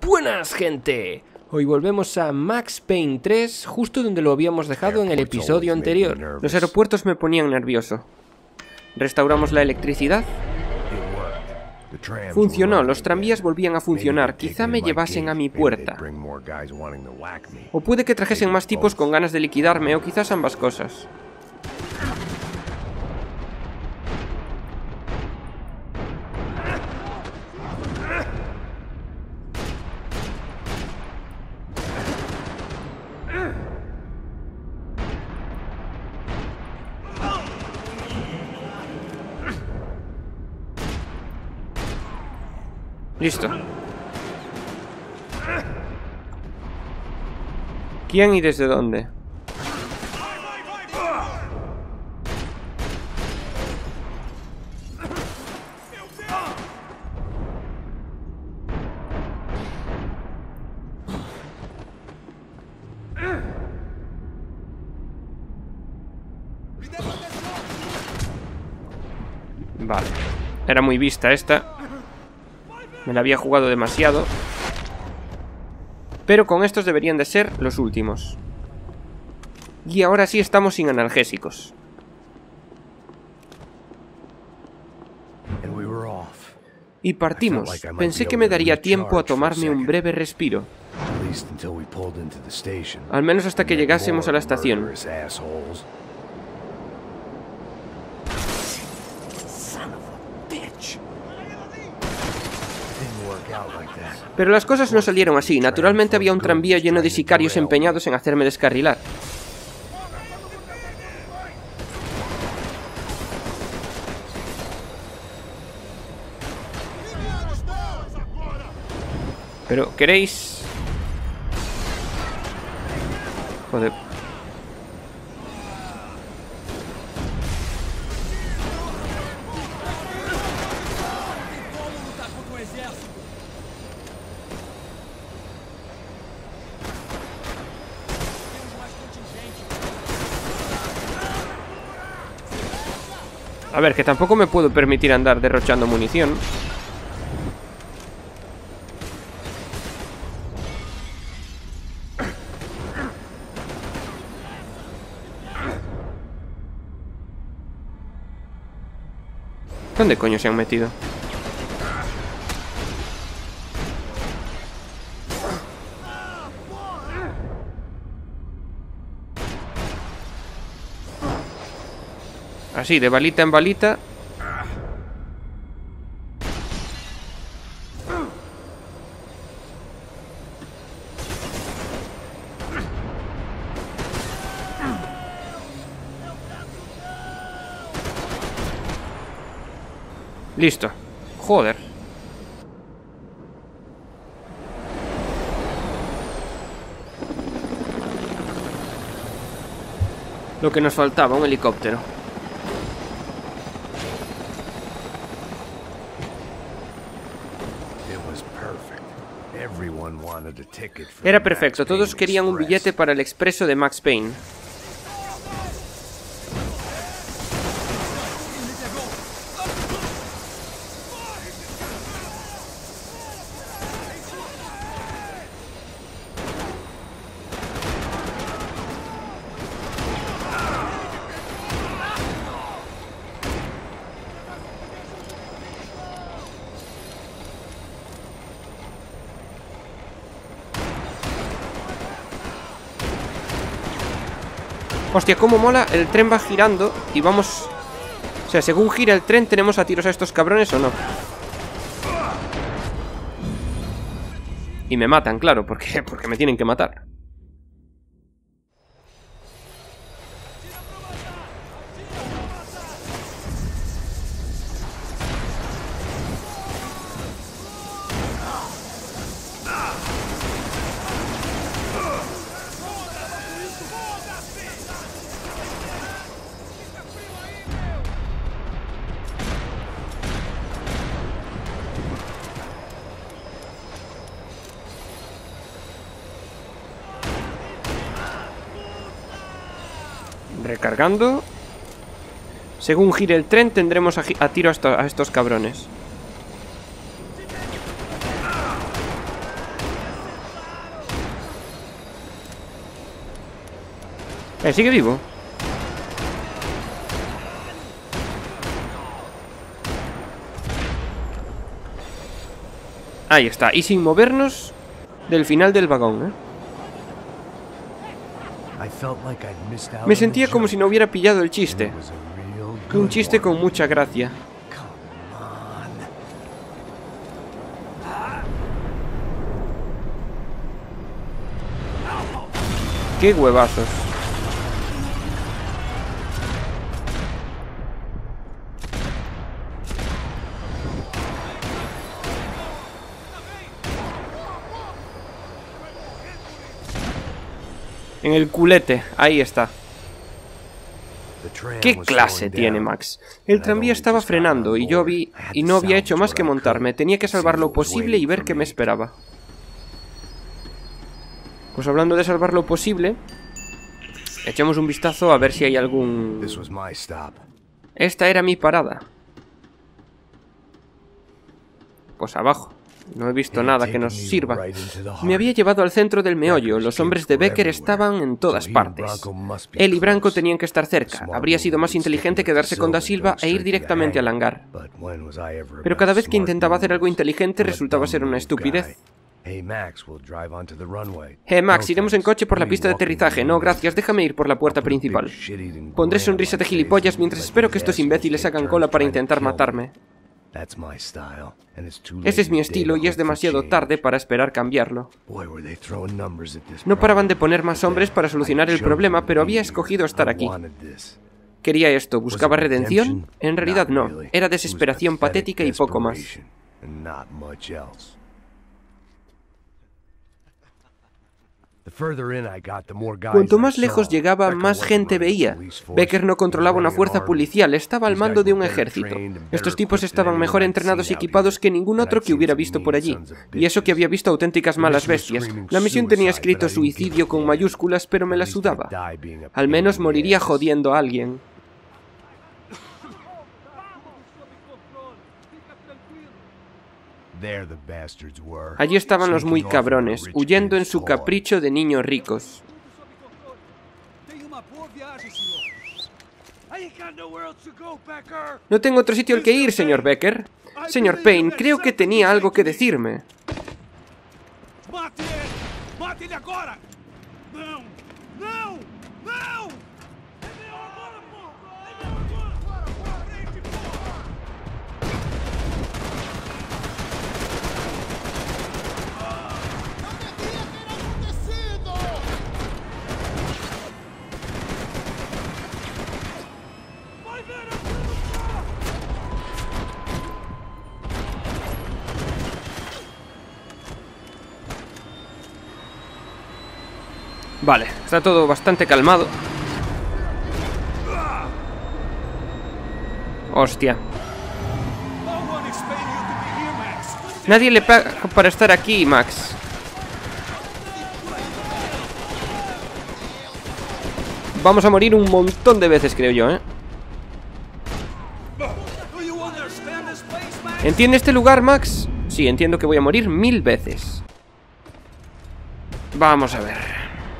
Buenas, gente. Hoy volvemos a Max Payne 3, justo donde lo habíamos dejado en el episodio anterior. Los aeropuertos me ponían nervioso. Restauramos la electricidad. Funcionó, los tranvías volvían a funcionar. Quizá me llevasen a mi puerta. O puede que trajesen más tipos con ganas de liquidarme, o quizás ambas cosas. Listo. ¿Quién y desde dónde? Vale. Era muy vista esta. Me la había jugado demasiado. Pero con estos deberían de ser los últimos. Y ahora sí estamos sin analgésicos. Y partimos. Pensé que me daría tiempo a tomarme un breve respiro. Al menos hasta que llegásemos a la estación. Pero las cosas no salieron así. Naturalmente había un tranvía lleno de sicarios empeñados en hacerme descarrilar. Pero, ¿queréis? Joder. A ver, que tampoco me puedo permitir andar derrochando munición. ¿Dónde coño se han metido? Así, de balita en balita. Listo. Joder. Lo que nos faltaba, un helicóptero. Era perfecto, todos querían un billete para el expreso de Max Payne. Hostia, cómo mola, el tren va girando y vamos... O sea, según gira el tren, ¿tenemos a tiros a estos cabrones o no? Y me matan, claro, porque me tienen que matar. Recargando. Según gire el tren tendremos a tiro a estos cabrones. Sigue vivo. Ahí está, y sin movernos del final del vagón, Me sentía como si no hubiera pillado el chiste. Un chiste con mucha gracia. ¡Qué huevazos! En el culete, ahí está. ¿Qué clase tiene Max? El tranvía estaba frenando y yo vi... y no había hecho más que montarme. Tenía que salvar lo posible y ver qué me esperaba. Pues hablando de salvar lo posible, echemos un vistazo a ver si hay algún... Esta era mi parada. Pues abajo. No he visto nada que nos sirva. Me había llevado al centro del meollo. Los hombres de Becker estaban en todas partes. Él y Branco tenían que estar cerca. Habría sido más inteligente quedarse con Da Silva e ir directamente al hangar. Pero cada vez que intentaba hacer algo inteligente resultaba ser una estupidez. Max, iremos en coche por la pista de aterrizaje. No, gracias, déjame ir por la puerta principal. Pondré sonrisa de gilipollas mientras espero que estos imbéciles hagan cola para intentar matarme. Ese es mi estilo y es demasiado tarde para esperar cambiarlo. No paraban de poner más hombres para solucionar el problema, pero había escogido estar aquí. ¿Quería esto? ¿Buscaba redención? En realidad no. Era desesperación patética y poco más. Cuanto más lejos llegaba, más gente veía. Becker no controlaba una fuerza policial, estaba al mando de un ejército. Estos tipos estaban mejor entrenados y equipados que ningún otro que hubiera visto por allí. Y eso que había visto auténticas malas bestias. La misión tenía escrito suicidio con mayúsculas, pero me la sudaba. Al menos moriría jodiendo a alguien. Allí estaban los muy cabrones, huyendo en su capricho de niños ricos. No tengo otro sitio al que ir, señor Becker. Señor Payne, creo que tenía algo que decirme. Vale, está todo bastante calmado. Hostia. Nadie le paga para estar aquí, Max. Vamos a morir un montón de veces, creo yo, ¿Entiende este lugar, Max? Sí, entiendo que voy a morir 1000 veces. Vamos a ver.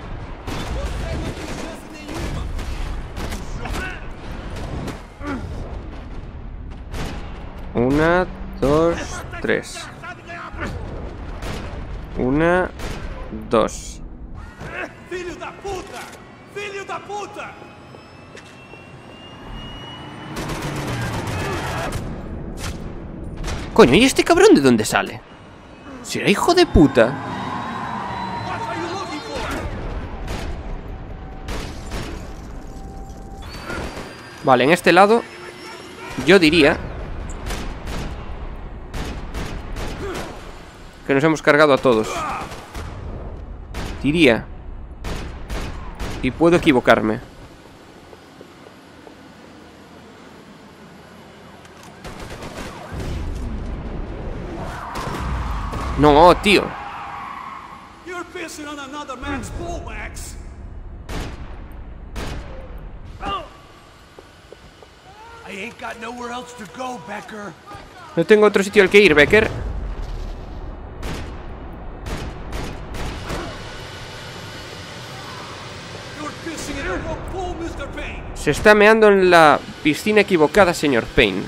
Una, dos, tres. Una, dos. Coño, ¿y este cabrón de dónde sale? ¿Será hijo de puta? Vale, en este lado yo diría que nos hemos cargado a todos. Diría. Y puedo equivocarme. No, tío. No tengo otro sitio al que ir, Becker. Se está meando en la piscina equivocada, señor Payne.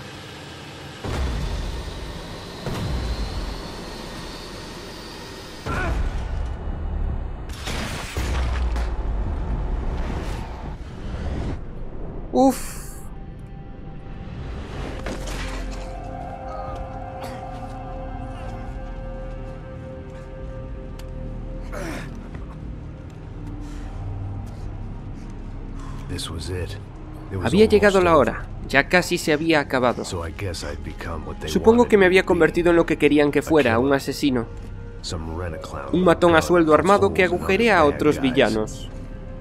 Uf. Había llegado la hora. Ya casi se había acabado. Supongo que me había convertido en lo que querían que fuera, un asesino. Un matón a sueldo armado que agujerea a otros villanos.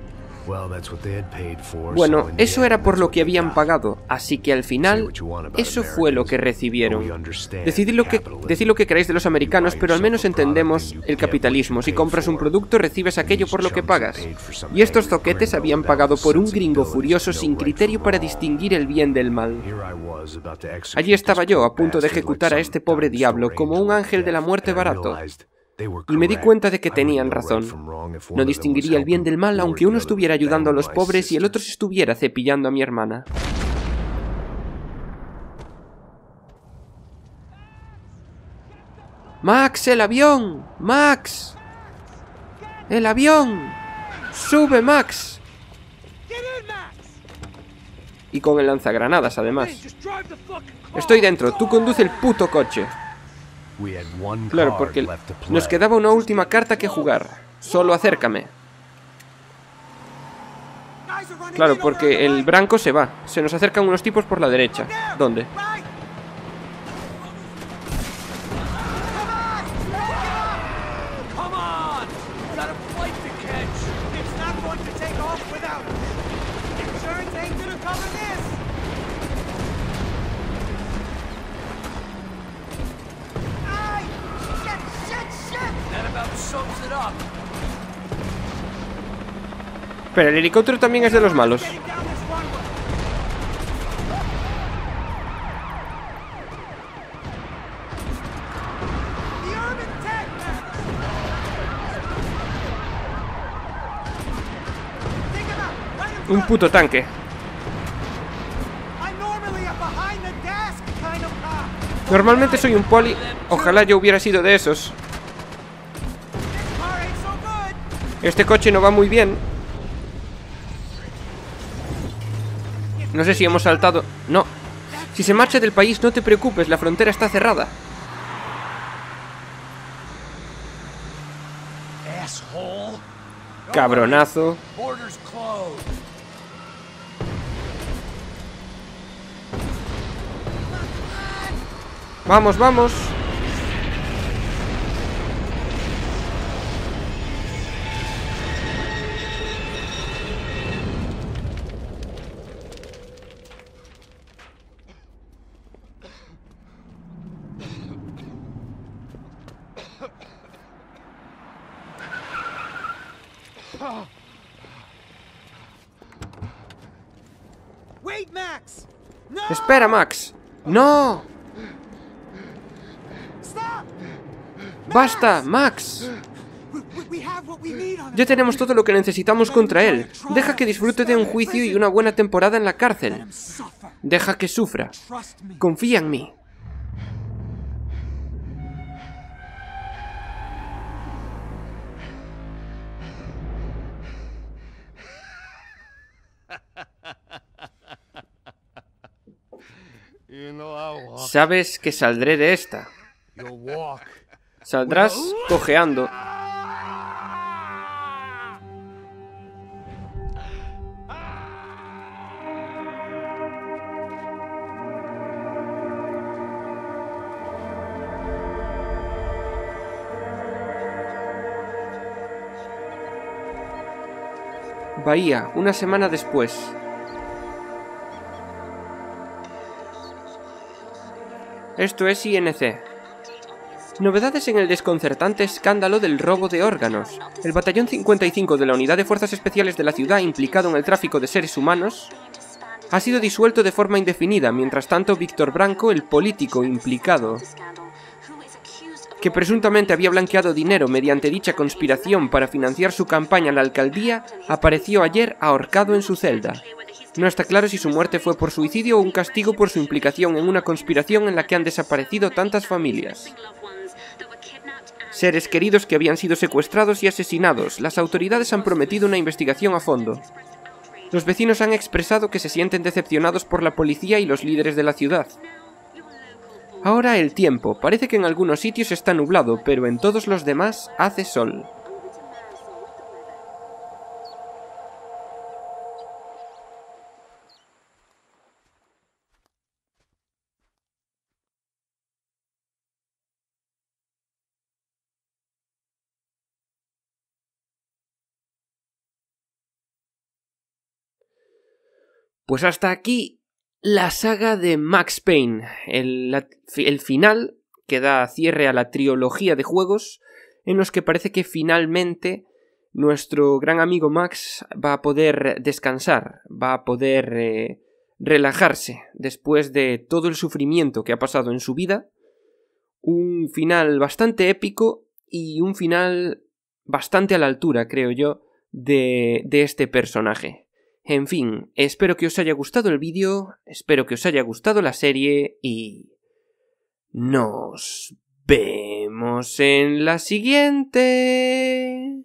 Bueno, eso era por lo que habían pagado, así que al final, eso fue lo que recibieron. Decid lo que queráis de los americanos, pero al menos entendemos el capitalismo. Si compras un producto, recibes aquello por lo que pagas. Y estos zoquetes habían pagado por un gringo furioso sin criterio para distinguir el bien del mal. Allí estaba yo, a punto de ejecutar a este pobre diablo, como un ángel de la muerte barato. Y me di cuenta de que tenían razón. No distinguiría el bien del mal aunque uno estuviera ayudando a los pobres y el otro se estuviera cepillando a mi hermana. ¡Max, el avión! ¡Max! ¡El avión! ¡Sube, Max! Y con el lanzagranadas, además. Estoy dentro, tú conduce el puto coche. Claro, porque nos quedaba una última carta que jugar. Solo acércame. Claro, porque el Branco se va. Se nos acercan unos tipos por la derecha. ¿Dónde? Pero el helicóptero también es de los malos. Un puto tanque. Normalmente soy un poli. Ojalá yo hubiera sido de esos. Este coche no va muy bien. No sé si hemos saltado... No. Si se marcha del país, no te preocupes, la frontera está cerrada. Cabronazo. Vamos, vamos. Espera, Max. ¡No! ¡Basta, Max! Ya tenemos todo lo que necesitamos contra él. Deja que disfrute de un juicio y una buena temporada en la cárcel. Deja que sufra. Confía en mí. Sabes que saldré de esta. Saldrás cojeando. Bahía, una semana después. Esto es INC. Novedades en el desconcertante escándalo del robo de órganos. El Batallón 55 de la Unidad de Fuerzas Especiales de la ciudad implicado en el tráfico de seres humanos ha sido disuelto de forma indefinida. Mientras tanto, Víctor Branco, el político implicado, que presuntamente había blanqueado dinero mediante dicha conspiración para financiar su campaña a la alcaldía, apareció ayer ahorcado en su celda. No está claro si su muerte fue por suicidio o un castigo por su implicación en una conspiración en la que han desaparecido tantas familias. Seres queridos que habían sido secuestrados y asesinados. Las autoridades han prometido una investigación a fondo. Los vecinos han expresado que se sienten decepcionados por la policía y los líderes de la ciudad. Ahora el tiempo. Parece que en algunos sitios está nublado, pero en todos los demás hace sol. Pues hasta aquí la saga de Max Payne, el final que da cierre a la trilogía de juegos en los que parece que finalmente nuestro gran amigo Max va a poder descansar, va a poder relajarse después de todo el sufrimiento que ha pasado en su vida. Un final bastante épico y un final bastante a la altura, creo yo, de este personaje. En fin, espero que os haya gustado el vídeo, espero que os haya gustado la serie y... nos vemos en la siguiente.